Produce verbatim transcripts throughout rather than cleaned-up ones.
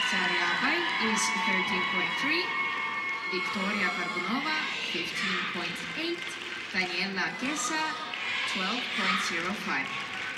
Zarya Abay is thirteen point three, Victoria Karbunova fifteen point eight, Daniela Kesa twelve point zero five.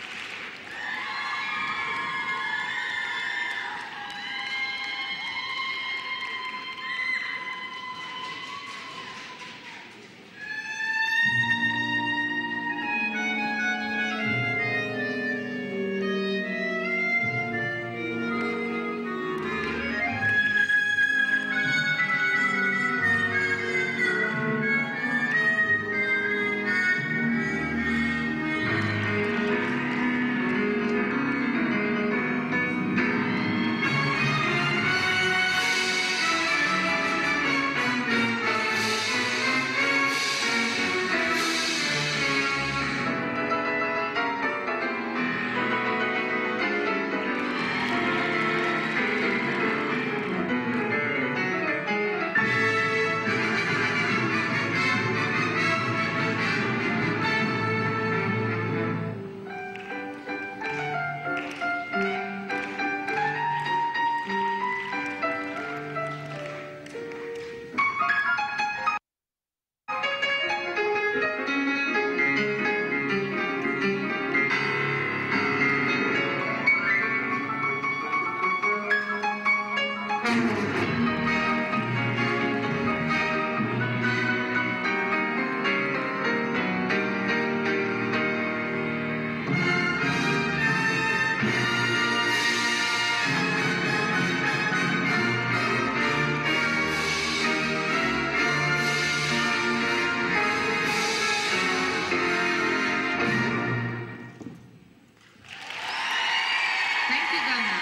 Thank you, Dana.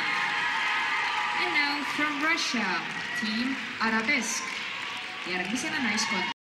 And now from Russia, Team Arabesque. Yargı sana nice one.